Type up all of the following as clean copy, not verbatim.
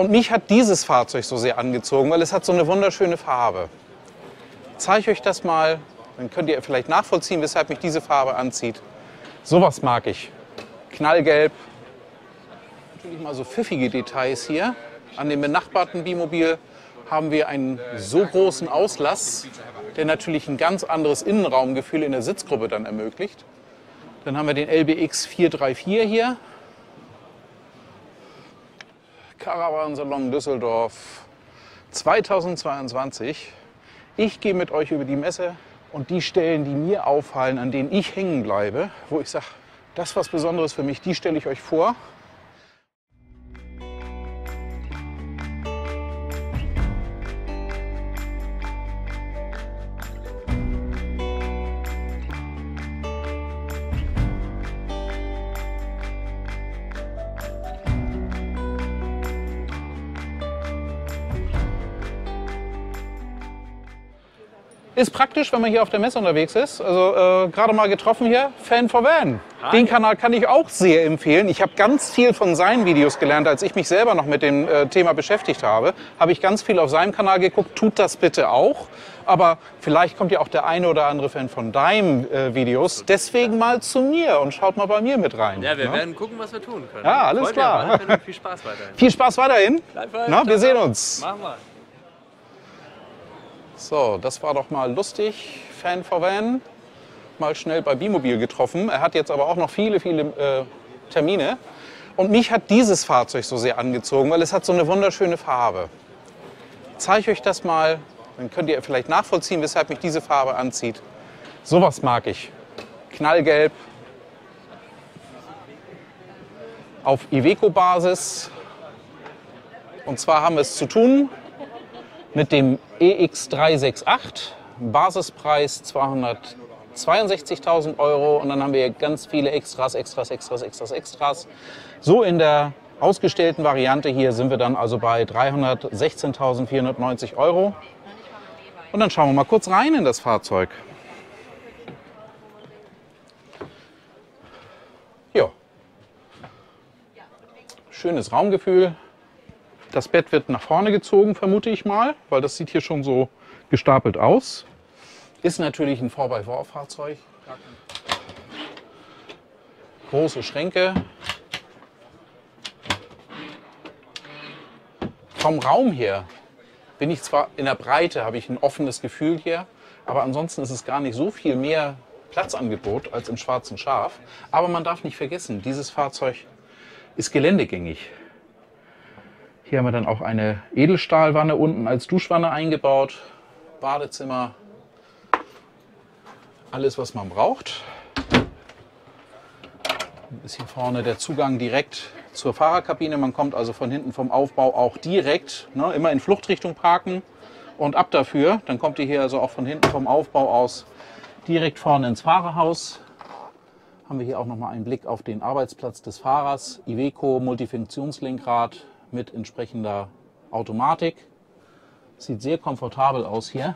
Und mich hat dieses Fahrzeug so sehr angezogen, weil es hat so eine wunderschöne Farbe. Ich zeige euch das mal, dann könnt ihr vielleicht nachvollziehen, weshalb mich diese Farbe anzieht. Sowas mag ich. Knallgelb. Natürlich mal so pfiffige Details hier. An dem benachbarten Bimobil haben wir einen so großen Auslass, der natürlich ein ganz anderes Innenraumgefühl in der Sitzgruppe dann ermöglicht. Dann haben wir den LBX 434 hier. Caravansalon Düsseldorf 2022. Ich gehe mit euch über die Messe und die Stellen, die mir auffallen, an denen ich hängen bleibe, wo ich sage, das ist was Besonderes für mich, die stelle ich euch vor. Ist praktisch, wenn man hier auf der Messe unterwegs ist. Also gerade mal getroffen hier, Fan4Van. Den Kanal kann ich auch sehr empfehlen. Ich habe ganz viel von seinen Videos gelernt, als ich mich selber noch mit dem Thema beschäftigt habe. Habe ich ganz viel auf seinem Kanal geguckt. Tut das bitte auch. Aber vielleicht kommt ja auch der eine oder andere Fan von deinen Videos. Deswegen mal zu mir und schaut mal bei mir mit rein. Ja, wir werden gucken, was wir tun können. Ja, alles klar. Viel Spaß weiterhin. Viel Spaß weiterhin. Na, wir sehen uns. Machen wir. So, das war doch mal lustig. Fan4Van, mal schnell bei Bimobil getroffen. Er hat jetzt aber auch noch viele Termine. Und mich hat dieses Fahrzeug so sehr angezogen, weil es hat so eine wunderschöne Farbe. Ich zeige euch das mal, dann könnt ihr vielleicht nachvollziehen, weshalb mich diese Farbe anzieht. Sowas mag ich. Knallgelb. Auf Iveco-Basis. Und zwar haben wir es zu tun mit dem EX368, Basispreis 262.000 € und dann haben wir ganz viele Extras. So in der ausgestellten Variante hier sind wir dann also bei 316.490 €. Und dann schauen wir mal kurz rein in das Fahrzeug. Ja. Schönes Raumgefühl. Das Bett wird nach vorne gezogen, vermute ich mal, weil das sieht hier schon so gestapelt aus. Ist natürlich ein 4x4-Fahrzeug. Große Schränke. Vom Raum her bin ich zwar in der Breite, habe ich ein offenes Gefühl hier, aber ansonsten ist es gar nicht so viel mehr Platzangebot als im Schwarzen Schaf. Aber man darf nicht vergessen, dieses Fahrzeug ist geländegängig. Hier haben wir dann auch eine Edelstahlwanne unten als Duschwanne eingebaut. Badezimmer, alles was man braucht. Ist hier vorne der Zugang direkt zur Fahrerkabine. Man kommt also von hinten vom Aufbau auch direkt, ne, immer in Fluchtrichtung parken und ab dafür. Dann kommt ihr hier also auch von hinten vom Aufbau aus direkt vorne ins Fahrerhaus. Haben wir hier auch nochmal einen Blick auf den Arbeitsplatz des Fahrers. Iveco Multifunktionslenkrad mit entsprechender Automatik. Sieht sehr komfortabel aus hier.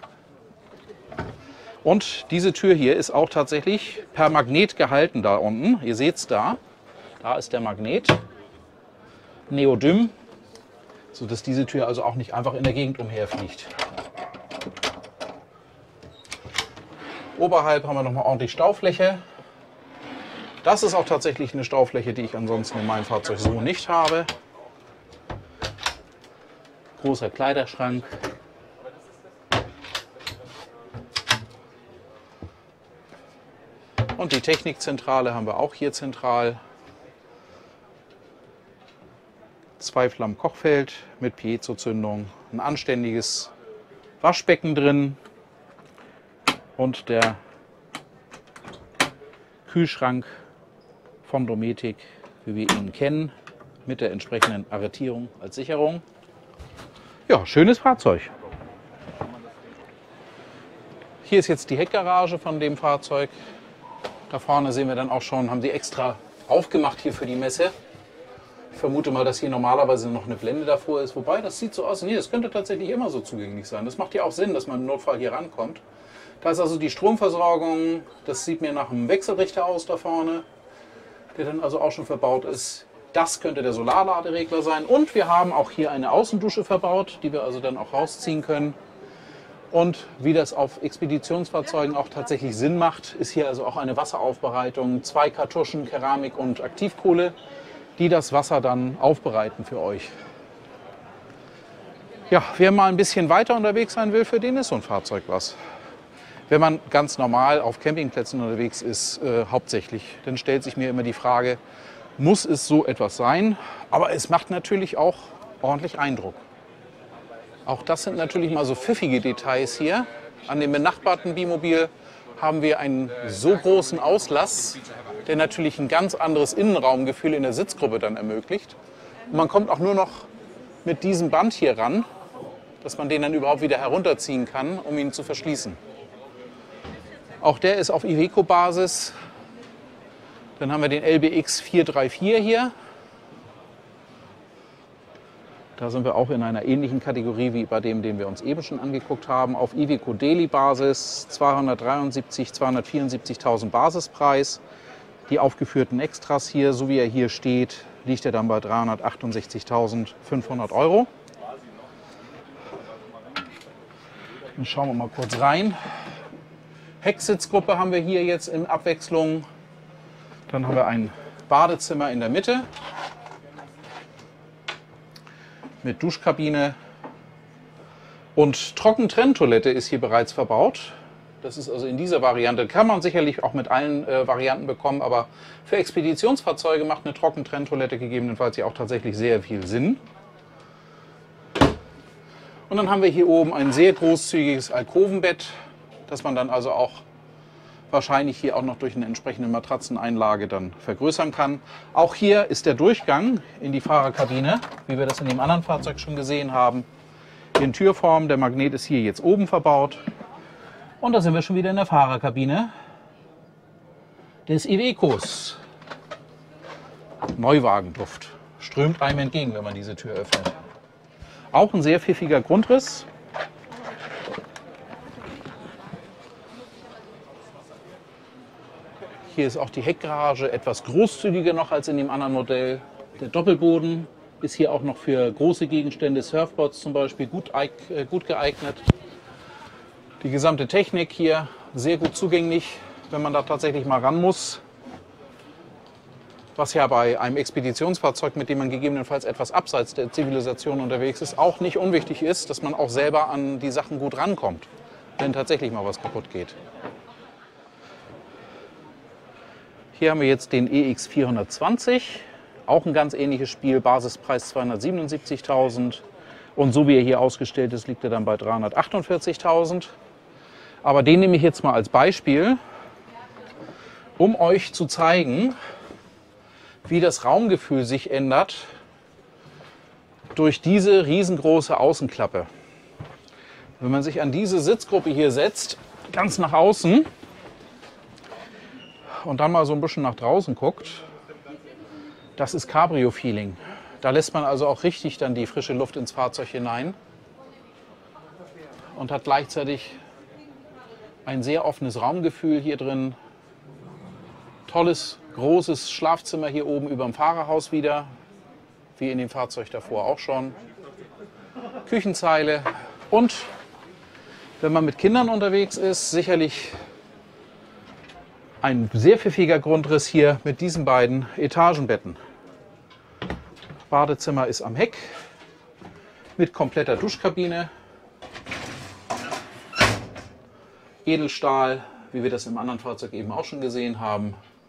Und diese Tür hier ist auch tatsächlich per Magnet gehalten da unten. Ihr seht es da. Da ist der Magnet. Neodym. Sodass diese Tür also auch nicht einfach in der Gegend umherfliegt. Oberhalb haben wir nochmal ordentlich Staufläche. Das ist auch tatsächlich eine Staufläche, die ich ansonsten in meinem Fahrzeug so nicht habe. Großer Kleiderschrank. Und die Technikzentrale haben wir auch hier zentral. 2 Flammen Kochfeld mit Piezo-Zündung. Ein anständiges Waschbecken drin. Und der Kühlschrank von Dometic, wie wir ihn kennen, mit der entsprechenden Arretierung als Sicherung. Ja, schönes Fahrzeug. Hier ist jetzt die Heckgarage von dem Fahrzeug. Da vorne sehen wir dann auch schon, haben sie extra aufgemacht hier für die Messe. Ich vermute mal, dass hier normalerweise noch eine Blende davor ist. Wobei, das sieht so aus. Nee, das könnte tatsächlich immer so zugänglich sein. Das macht ja auch Sinn, dass man im Notfall hier rankommt. Da ist also die Stromversorgung. Das sieht mir nach einem Wechselrichter aus da vorne, der dann also auch schon verbaut ist. Das könnte der Solarladeregler sein. Und wir haben auch hier eine Außendusche verbaut, die wir also dann auch rausziehen können. Und wie das auf Expeditionsfahrzeugen auch tatsächlich Sinn macht, ist hier also auch eine Wasseraufbereitung, 2 Kartuschen, Keramik und Aktivkohle, die das Wasser dann aufbereiten für euch. Ja, wer mal ein bisschen weiter unterwegs sein will, für den ist so ein Fahrzeug was. Wenn man ganz normal auf Campingplätzen unterwegs ist, hauptsächlich, dann stellt sich mir immer die Frage, muss es so etwas sein? Aber es macht natürlich auch ordentlich Eindruck. Auch das sind natürlich mal so pfiffige Details hier. An dem benachbarten Bimobil haben wir einen so großen Auslass, der natürlich ein ganz anderes Innenraumgefühl in der Sitzgruppe dann ermöglicht. Und man kommt auch nur noch mit diesem Band hier ran, dass man den dann überhaupt wieder herunterziehen kann, um ihn zu verschließen. Auch der ist auf Iveco-Basis. Dann haben wir den LBX 434 hier. Da sind wir auch in einer ähnlichen Kategorie wie bei dem, den wir uns eben schon angeguckt haben. Auf Iveco Daily Basis 274.000 Basispreis. Die aufgeführten Extras hier, so wie er hier steht, liegt er dann bei 368.500 Euro. Dann schauen wir mal kurz rein. Hecksitzgruppe haben wir hier jetzt in Abwechslung. Dann haben wir ein Badezimmer in der Mitte mit Duschkabine und Trockentrenntoilette ist hier bereits verbaut. Das ist also in dieser Variante, kann man sicherlich auch mit allen Varianten bekommen, aber für Expeditionsfahrzeuge macht eine Trockentrenntoilette gegebenenfalls ja auch tatsächlich sehr viel Sinn. Und dann haben wir hier oben ein sehr großzügiges Alkovenbett, das man dann also auch wahrscheinlich hier auch noch durch eine entsprechende Matratzeneinlage dann vergrößern kann. Auch hier ist der Durchgang in die Fahrerkabine, wie wir das in dem anderen Fahrzeug schon gesehen haben, in Türform. Der Magnet ist hier jetzt oben verbaut. Und da sind wir schon wieder in der Fahrerkabine des Ivecos. Neuwagenduft strömt einem entgegen, wenn man diese Tür öffnet. Auch ein sehr pfiffiger Grundriss. Hier ist auch die Heckgarage etwas großzügiger noch als in dem anderen Modell. Der Doppelboden ist hier auch noch für große Gegenstände, Surfboards zum Beispiel, gut geeignet. Die gesamte Technik hier sehr gut zugänglich, wenn man da tatsächlich mal ran muss. Was ja bei einem Expeditionsfahrzeug, mit dem man gegebenenfalls etwas abseits der Zivilisation unterwegs ist, auch nicht unwichtig ist, dass man auch selber an die Sachen gut rankommt, wenn tatsächlich mal was kaputt geht. Hier haben wir jetzt den EX 420, auch ein ganz ähnliches Spiel, Basispreis 277.000 und so wie er hier ausgestellt ist, liegt er dann bei 348.000. Aber den nehme ich jetzt mal als Beispiel, um euch zu zeigen, wie das Raumgefühl sich ändert durch diese riesengroße Außenklappe. Wenn man sich an diese Sitzgruppe hier setzt, ganz nach außen, und dann mal so ein bisschen nach draußen guckt, das ist Cabrio-Feeling. Da lässt man also auch richtig dann die frische Luft ins Fahrzeug hinein und hat gleichzeitig ein sehr offenes Raumgefühl hier drin. Tolles, großes Schlafzimmer hier oben über dem Fahrerhaus wieder, wie in dem Fahrzeug davor auch schon. Küchenzeile und wenn man mit Kindern unterwegs ist, sicherlich ein sehr pfiffiger Grundriss hier mit diesen beiden Etagenbetten. Badezimmer ist am Heck mit kompletter Duschkabine. Edelstahl, wie wir das im anderen Fahrzeug eben auch schon gesehen haben.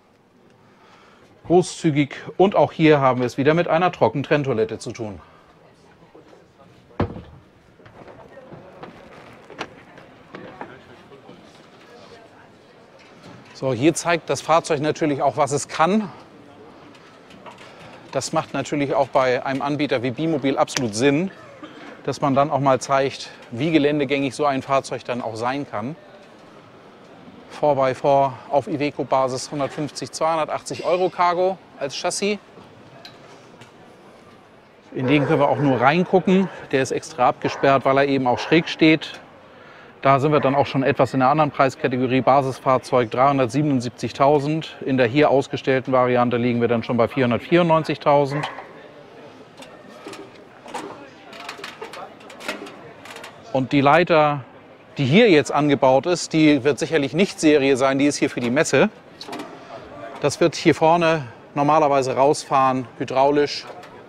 Großzügig und auch hier haben wir es wieder mit einer Trockentrenntoilette zu tun. So, hier zeigt das Fahrzeug natürlich auch, was es kann. Das macht natürlich auch bei einem Anbieter wie Bimobil absolut Sinn, dass man dann auch mal zeigt, wie geländegängig so ein Fahrzeug dann auch sein kann. 4x4 auf Iveco-Basis 150, 280 Euro Cargo als Chassis. In den können wir auch nur reingucken. Der ist extra abgesperrt, weil er eben auch schräg steht. Da sind wir dann auch schon etwas in der anderen Preiskategorie. Basisfahrzeug 377.000. In der hier ausgestellten Variante liegen wir dann schon bei 494.000. Und die Leiter, die hier jetzt angebaut ist, die wird sicherlich nicht Serie sein, die ist hier für die Messe. Das wird hier vorne normalerweise rausfahren, hydraulisch.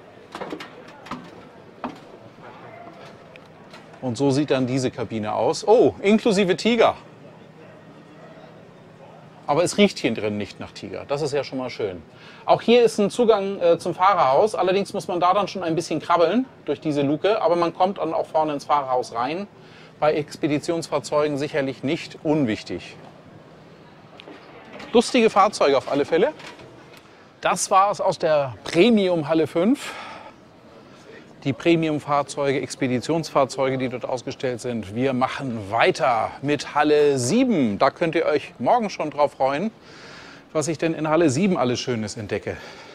Und so sieht dann diese Kabine aus. Oh, inklusive Tiger. Aber es riecht hier drin nicht nach Tiger. Das ist ja schon mal schön. Auch hier ist ein Zugang zum Fahrerhaus. Allerdings muss man da dann schon ein bisschen krabbeln durch diese Luke. Aber man kommt dann auch vorne ins Fahrerhaus rein. Bei Expeditionsfahrzeugen sicherlich nicht unwichtig. Lustige Fahrzeuge auf alle Fälle. Das war es aus der Premium Halle 5. Die Premium-Fahrzeuge, Expeditionsfahrzeuge, die dort ausgestellt sind. Wir machen weiter mit Halle 7. Da könnt ihr euch morgen schon drauf freuen, was ich denn in Halle 7 alles Schönes entdecke.